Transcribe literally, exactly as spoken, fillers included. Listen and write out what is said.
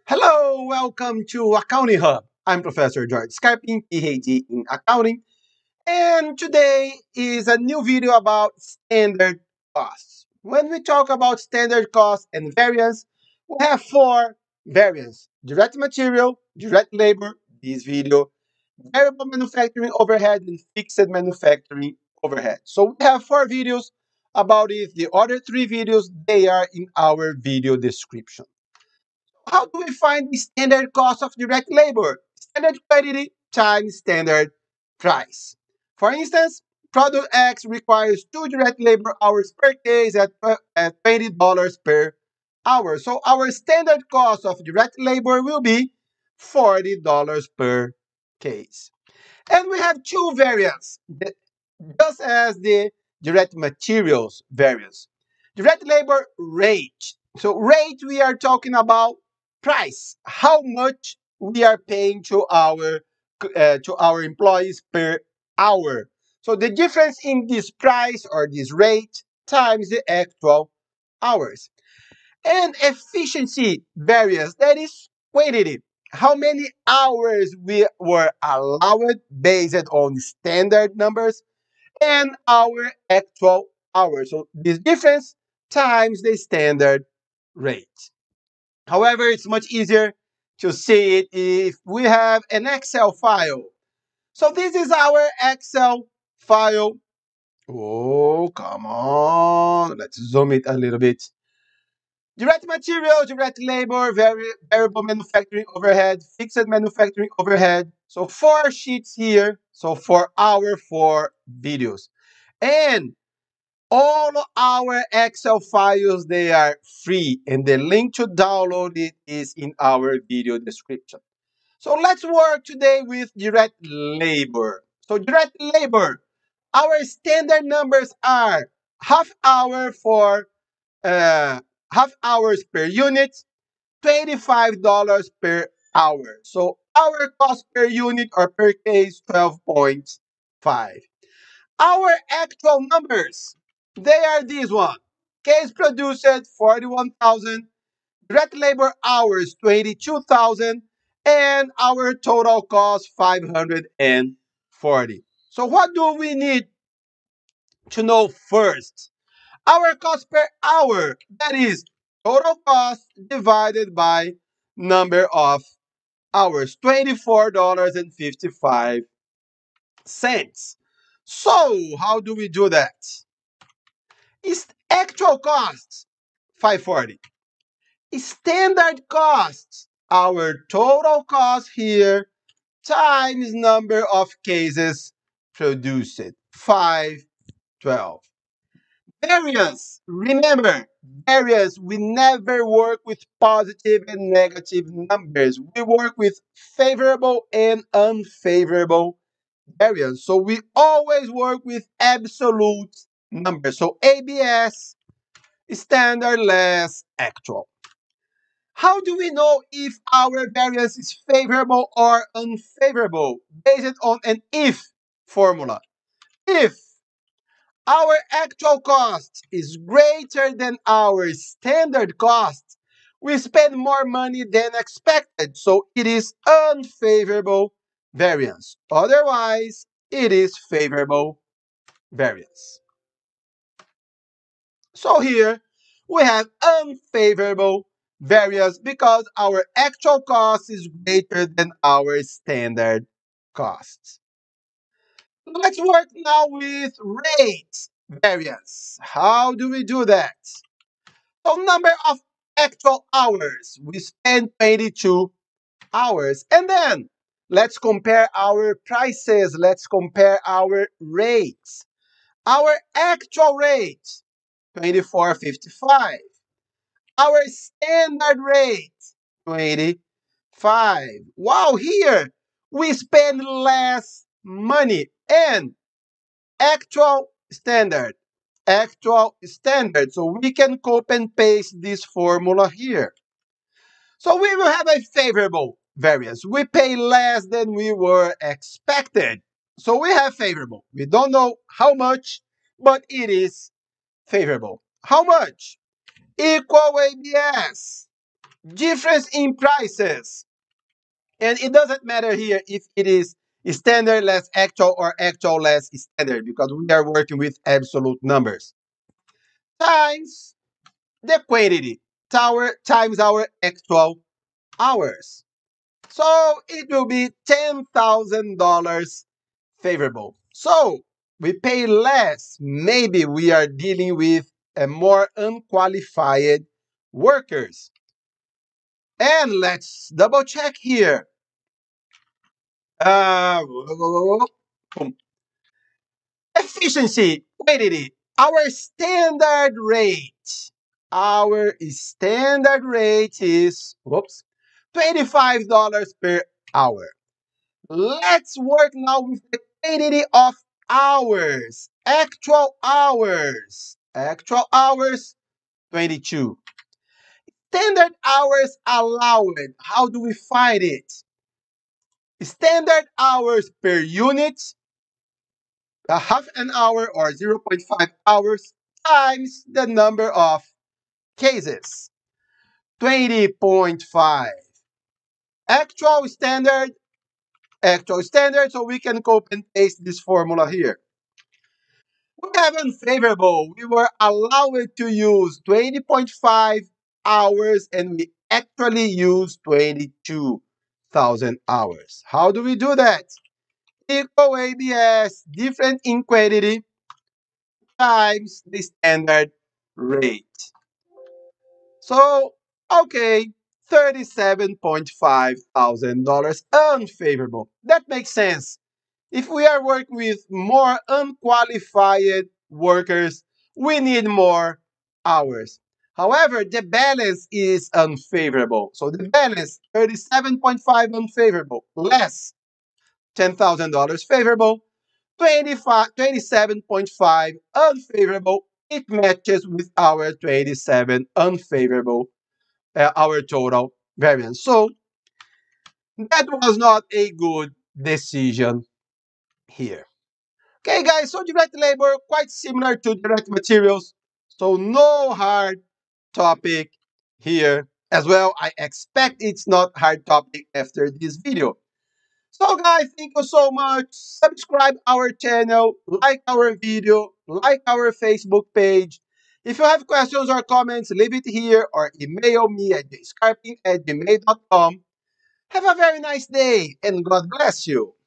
Hello, welcome to Accounting Hub. I'm Professor George Scarpin, PhD in accounting, and today is a new video about standard costs. When we talk about standard costs and variance, we have four variants: direct material, direct labor, this video, variable manufacturing overhead, and fixed manufacturing overhead. So we have four videos about it. The other three videos, they are in our video description. How do we find the standard cost of direct labor? Standard quantity times standard price. For instance, product X requires two direct labor hours per case at, at twenty dollars per hour. So our standard cost of direct labor will be forty dollars per case. And we have two variants, just as the direct materials variance. Direct labor rate. So rate, we are talking about price, how much we are paying to our uh, to our employees per hour. So the difference in this price or this rate times the actual hours. And efficiency variance, that is quantity. How many hours we were allowed based on standard numbers and our actual hours. So this difference times the standard rate. However, it's much easier to see it if we have an Excel file. So this is our Excel file. Oh, come on. Let's zoom it a little bit. Direct material, direct labor, vari variable manufacturing overhead, fixed manufacturing overhead. So four sheets here. So for our four videos. And all our Excel files, they are free, and the link to download it is in our video description. So let's work today with direct labor. So direct labor, our standard numbers are half hour for uh, half hours per unit, twenty-five dollars per hour. So our cost per unit or per case, twelve point five. Our actual numbers, they are these one. Case produced, forty-one thousand. Direct labor hours, twenty-two thousand. And our total cost, five hundred forty. So what do we need to know first? Our cost per hour, that is total cost divided by number of hours, twenty-four dollars and fifty-five cents. So how do we do that? Is actual costs five forty. Standard costs, our total cost here times number of cases produced, five twelve. Variance, remember, variance, we never work with positive and negative numbers. We work with favorable and unfavorable variance. So we always work with absolute numbers. So A B S, standard less actual. How do we know if our variance is favorable or unfavorable? Based on an if formula. If our actual cost is greater than our standard cost, we spend more money than expected, so it is unfavorable variance. Otherwise, it is favorable variance. So here we have unfavorable variance because our actual cost is greater than our standard cost. Let's work now with rate variance. How do we do that? So number of actual hours, we spend twenty-two hours. And then let's compare our prices. Let's compare our rates. Our actual rate, twenty-four fifty-five. Our standard rate, twenty-five. Wow, here we spend less money. And actual standard, actual standard. So we can copy and paste this formula here. So we will have a favorable variance. We pay less than we were expected. So we have favorable. We don't know how much, but it is favorable. How much? Equal A B S. difference in prices. And it doesn't matter here if it is standard less actual or actual less standard because we are working with absolute numbers. Times the quantity tower times our actual hours. So it will be ten thousand dollars favorable. So we pay less. Maybe we are dealing with a more unqualified workers. And let's double check here. Uh, efficiency, quantity, our standard rate. Our standard rate is, whoops, twenty-five dollars per hour. Let's work now with the quantity of hours. Actual hours. Actual hours, twenty-two. Standard hours allowed. How do we find it? Standard hours per unit, a half an hour or zero point five hours times the number of cases, twenty point five. Actual standard, actual standard, so we can copy and paste this formula here. We have unfavorable. We were allowed to use twenty point five hours and we actually used twenty-two thousand hours. How do we do that? Equal A B S, different in quantity, times the standard rate. So, okay, thirty-seven point five thousand dollars unfavorable. That makes sense. If we are working with more unqualified workers, we need more hours. However, the balance is unfavorable. So the balance, thirty-seven point five unfavorable, less ten thousand dollars favorable, twenty-five, twenty-seven point five unfavorable. It matches with our twenty-seven unfavorable, uh, our total variance. So that was not a good decision here. Okay, guys, so direct labor, quite similar to direct materials. So no hard topic here as well. I expect it's not hard topic after this video. So guys, thank you so much. Subscribe our channel, like our video, like our Facebook page. If you have questions or comments, leave it here or email me at jscarping at gmail dot com. Have a very nice day and God bless you.